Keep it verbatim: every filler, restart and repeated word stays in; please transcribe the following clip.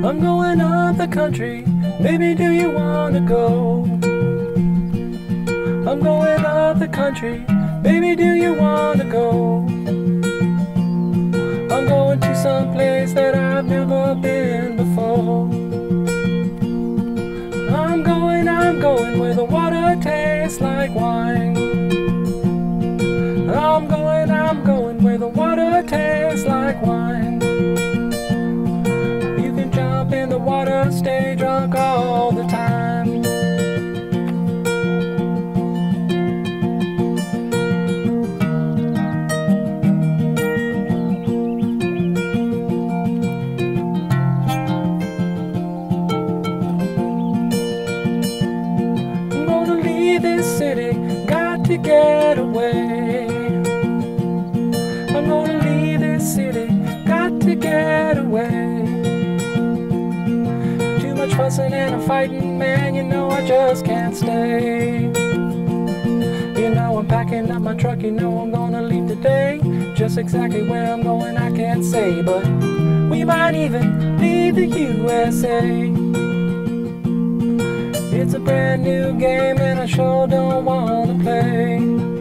I'm going up the country, baby, do you wanna go? I'm going up the country, baby, do you wanna go? I'm going to some place that I've never been before. I'm going, I'm going where the water tastes like wine. I'm going, I'm going where the water tastes like wine. You can jump in the water, stay drunk all the time. I'm gonna leave this city, got to get away. I'm gonna leave this city, got to get away. Too much fussing and a fighting, man, you know I just can't stay. You know I'm packing up my truck, you know I'm gonna leave today. Just exactly where I'm going I can't say, but we might even leave the U S A. It's a brand new game and I sure don't wanna play.